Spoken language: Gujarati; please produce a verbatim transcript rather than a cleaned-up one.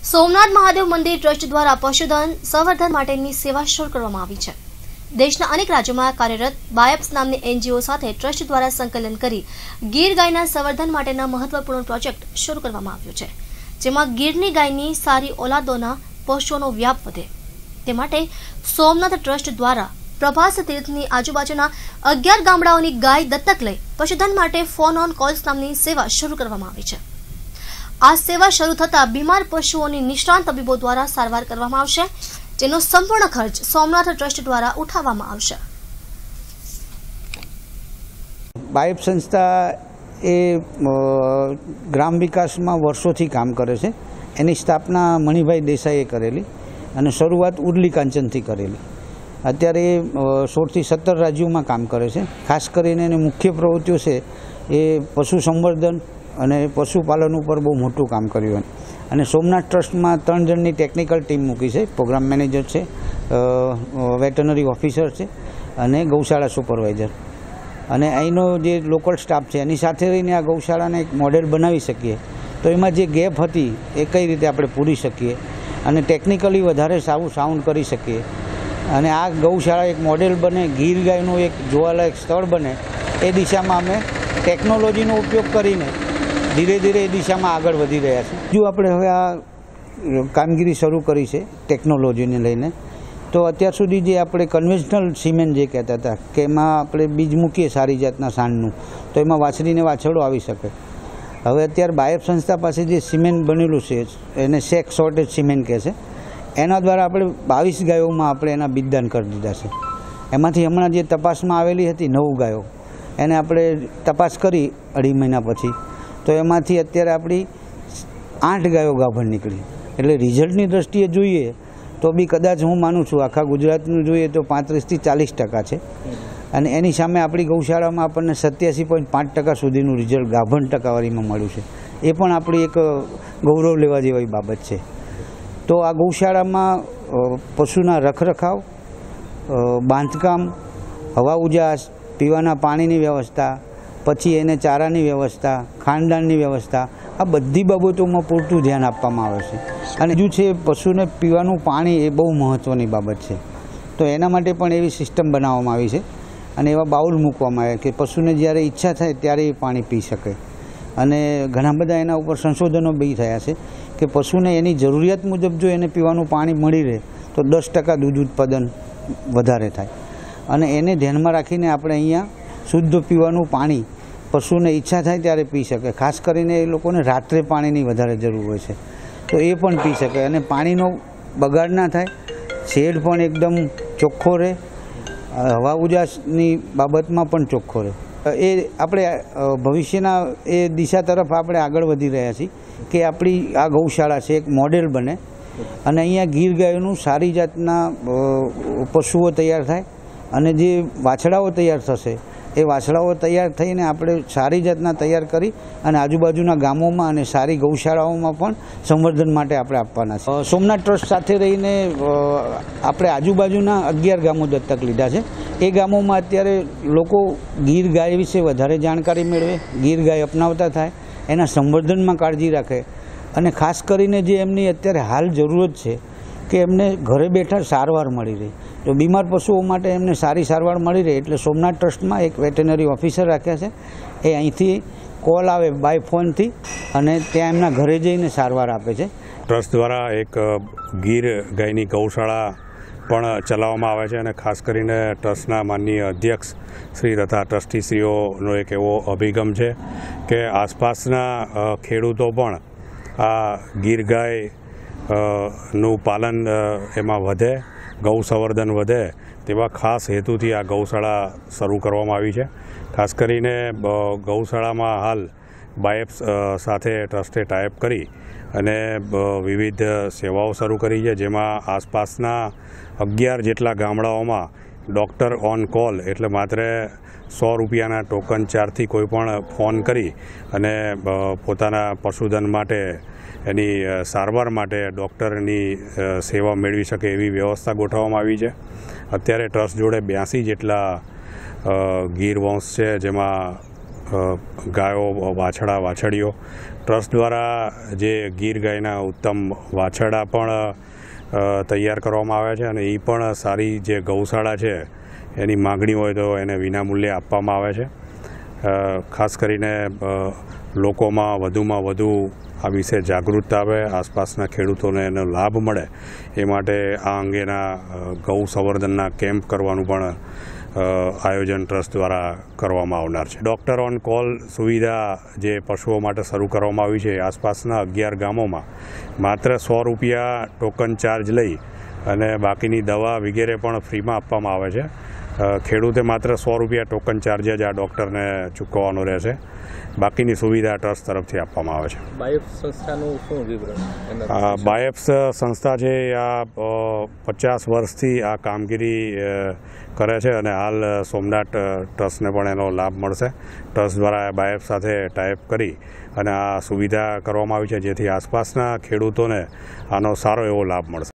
સોમનાથ મહાદેવ મંદિર ટ્રસ્ટ દ્વારા પશુધન સંવર્ધન માટેની સેવા શરૂ કરવામાં આવી છે। દેશના અનેક રાજ્યોમાં કાર્યરત બાયપ્સ નામની એનજીઓ સાથે ટ્રસ્ટ દ્વારા સંકલન કરી ગીર ગાયના સંવર્ધન માટેના મહત્વપૂર્ણ પ્રોજેક્ટ શરૂ કરવામાં આવ્યો છે, જેમાં ગીરની ગાયની સારી ઓલાદોના પશુઓનો વ્યાપ વધે તે માટે સોમનાથ ટ્રસ્ટ દ્વારા પ્રભાસ તીર્થની આજુબાજુના અગિયાર ગામડાઓની ગાય દત્તક લઈ પશુધન માટે ફોન ઓન કોલ્સ નામની સેવા શરૂ કરવામાં આવી છે। આ સેવા શરૂ થતા બીમાર પશુઓની નિષ્ણાંત તબીબો દ્વારા સારવાર કરવામાં આવશે, જેનો સંપૂર્ણ ખર્ચ સોમનાથ ટ્રસ્ટ દ્વારા ઉઠાવવામાં આવશે। બાયપ સંસ્થા એ ગ્રામ વિકાસમાં વર્ષોથી કામ કરે છે। એની સ્થાપના મણિભાઈ દેસાઈએ કરેલી અને શરૂઆત ઉરલી કાંચનથી કરેલી। અત્યારે સોળથી સત્તર રાજ્યોમાં કામ કરે છે। ખાસ કરીને એની મુખ્ય પ્રવૃત્તિઓ છે એ પશુ સંવર્ધન અને પશુપાલન ઉપર બહુ મોટું કામ કર્યું અને સોમનાથ ટ્રસ્ટમાં ત્રણ જણની ટેકનિકલ ટીમ મૂકી છે। પ્રોગ્રામ મેનેજર છે, વેટરનરી ઓફિસર છે અને ગૌશાળા સુપરવાઇઝર, અને અહીંનો જે લોકલ સ્ટાફ છે એની સાથે રહીને આ ગૌશાળાને એક મોડેલ બનાવી શકીએ તો એમાં જે ગેપ હતી એ કઈ રીતે આપણે પૂરી શકીએ અને ટેકનિકલી વધારે સારું સાઉન્ડ કરી શકીએ અને આ ગૌશાળા એક મોડેલ બને, ગીર ગાયનું એક જોવાલાયક સ્થળ બને, એ દિશામાં અમે ટેકનોલોજીનો ઉપયોગ કરીને ધીરે ધીરે એ દિશામાં આગળ વધી રહ્યા છે। જો આપણે હવે આ કામગીરી શરૂ કરી છે ટેકનોલોજીને લઈને, તો અત્યાર સુધી જે આપણે કન્વેન્શનલ સિમેન્ટ જે કહેતા હતા કે એમાં આપણે બીજ મૂકીએ સારી જાતના સાંડનું તો એમાં વાછડીને વાછરડો આવી શકે, હવે અત્યારે બાયપ સંસ્થા પાસે જે સિમેન્ટ બનેલું છે એને શેક શોર્ટેજ સિમેન્ટ કહે છે, એના દ્વારા આપણે બાવીસ ગાયોમાં આપણે એના બીજદાન કરી દીધા છે। એમાંથી હમણાં જે તપાસમાં આવેલી હતી નવ ગાયો, એને આપણે તપાસ કરી અઢી મહિના પછી, તો એમાંથી અત્યારે આપણી આઠ ગાયો ગાભણ નીકળી। એટલે રિઝલ્ટની દ્રષ્ટિએ જોઈએ તો બી કદાચ હું માનું છું આખા ગુજરાતનું જોઈએ તો પાંત્રીસથી ચાલીસ ટકા છે, અને એની સામે આપણી ગૌશાળામાં આપણને સત્યાસી પોઈન્ટ પાંચ ટકા સુધીનું રિઝલ્ટ ગાભણ ટકાવારીમાં મળ્યું છે। એ પણ આપણી એક ગૌરવ લેવા જેવી બાબત છે। તો આ ગૌશાળામાં પશુના રખરખાવ, બાંધકામ, હવા ઉજાસ, પીવાના પાણીની વ્યવસ્થા, પછી એને ચારાની વ્યવસ્થા, ખાનદાનની વ્યવસ્થા, આ બધી બાબતોમાં પૂરતું ધ્યાન આપવામાં આવે છે। અને બીજું છે પશુને પીવાનું પાણી, એ બહુ મહત્ત્વની બાબત છે, તો એના માટે પણ એવી સિસ્ટમ બનાવવામાં આવી છે અને એવા બાઉલ મૂકવામાં આવ્યા કે પશુને જ્યારે ઈચ્છા થાય ત્યારે એ પાણી પી શકે। અને ઘણા બધા એના ઉપર સંશોધનો બી થયા છે કે પશુને એની જરૂરિયાત મુજબ જો એને પીવાનું પાણી મળી રહે તો દસ ટકા દૂધ ઉત્પાદન વધારે થાય, અને એને ધ્યાનમાં રાખીને આપણે અહીંયા શુદ્ધ પીવાનું પાણી પશુને ઈચ્છા થાય ત્યારે પી શકે। ખાસ કરીને એ લોકોને રાત્રે પાણીની વધારે જરૂર હોય છે તો એ પણ પી શકે, અને પાણીનો બગાડ ના થાય, શેડ પણ એકદમ ચોખ્ખો રહે, હવા ઉજાસની બાબતમાં પણ ચોખ્ખો રહે। એ આપણે ભવિષ્યના એ દિશા તરફ આપણે આગળ વધી રહ્યા છીએ કે આપણી આ ગૌશાળા છે એક મોડેલ બને અને અહીંયા ગીર ગાયોનું સારી જાતના પશુઓ તૈયાર થાય, અને જે વાછડાઓ તૈયાર થશે એ વાછડાઓ તૈયાર થઈને આપણે સારી જાતના તૈયાર કરી અને આજુબાજુના ગામોમાં અને સારી ગૌશાળાઓમાં પણ સંવર્ધન માટે આપણે આપવાના છે। સોમનાથ ટ્રસ્ટ સાથે રહીને આપણે આજુબાજુના અગિયાર ગામો દત્તક લીધા છે। એ ગામોમાં અત્યારે લોકો ગીર ગાય વિશે વધારે જાણકારી મેળવે, ગીર ગાય અપનાવતા થાય, એના સંવર્ધનમાં કાળજી રાખે, અને ખાસ કરીને જે એમની અત્યારે હાલ જરૂરત છે કે એમને ઘરે બેઠા સારવાર મળી રહે, તો બીમાર પશુઓ માટે એમને સારી સારવાર મળી રહે એટલે સોમનાથ ટ્રસ્ટમાં એક વેટરનરી ઓફિસર રાખ્યા છે। એ અહીંથી કોલ આવે બાય ફોનથી અને ત્યાં એમના ઘરે જઈને સારવાર આપે છે। ટ્રસ્ટ દ્વારા એક ગીર ગાયની ગૌશાળા પણ ચલાવવામાં આવે છે, અને ખાસ કરીને ટ્રસ્ટના માનનીય અધ્યક્ષ શ્રી તથા ટ્રસ્ટીશ્રીઓનો એક એવો અભિગમ છે કે આસપાસના ખેડૂતો પણ આ ગીર ગાય નું પાલન એમાં વધે, ગૌ સંવર્ધન વધે, તેવા ખાસ હેતુથી આ ગૌશાળા શરૂ કરવામાં આવી છે। ખાસ કરીને ગૌશાળામાં હાલ બાયપ સાથે ટ્રસ્ટે ટાઈપ કરી અને વિવિધ સેવાઓ શરૂ કરી છે, જેમાં આસપાસના અગિયાર જેટલા ગામડાઓમાં ડૉક્ટર ઓન કોલ, એટલે માત્ર સો રૂપિયાના ટોકન ચાર્જથી કોઈ પણ ફોન કરી અને પોતાના પશુધન માટે એની સારવાર માટે ડૉક્ટરની સેવા મેળવી શકે એવી વ્યવસ્થા ગોઠવવામાં આવી છે। અત્યારે ટ્રસ્ટ જોડે બ્યાસી જેટલા ગીર વંશ છે, જેમાં ગાયો, વાછડા, વાછડીઓ. ટ્રસ્ટ દ્વારા જે ગીર ગાયના ઉત્તમ વાછરડા પણ તૈયાર કરવામાં આવ્યા છે અને એ પણ સારી જે ગૌશાળા છે એની માગણી હોય તો એને વિનામૂલ્યે આપવામાં આવે છે. ખાસ કરીને લોકોમાં વધુમાં વધુ આ વિશે જાગૃતતા આવે, આસપાસના ખેડૂતોને એનો લાભ મળે એ માટે આ અંગેના ગૌ સંવર્ધનના કેમ્પ કરવાનું પણ આયોજન ટ્રસ્ટ દ્વારા કરવામાં આવનાર છે. ડૉક્ટર ઓન કોલ સુવિધા જે પશુઓ માટે શરૂ કરવામાં આવી છે, આસપાસના અગિયાર ગામોમાં માત્ર સો રૂપિયા ટોકન ચાર્જ લઈ અને બાકીની દવા વગેરે પણ ફ્રીમાં આપવામાં આવે છે. ખેડૂતે માત્ર સો રૂપિયા ટોકન ચાર્જ જ આ ડૉક્ટરને ચૂકવવાનો રહેશે. બાકીની સુવિધા ટ્રસ્ટ તરફથી આપવામાં આવે છે. બાયપ્સ સંસ્થાનું શું વિવરણ? બાયપ્સ સંસ્થા છે આ પચાસ વર્ષથી આ કામગીરી કરે છે અને હાલ સોમનાથ ટ્રસ્ટને પણ એનો લાભ મળશે. ટ્રસ્ટ દ્વારા બાયપ્સ સાથે ટાઈપ કરી અને આ સુવિધા કરવામાં આવી છે જેથી આસપાસના ખેડૂતોને આનો સારો એવો લાભ મળશે.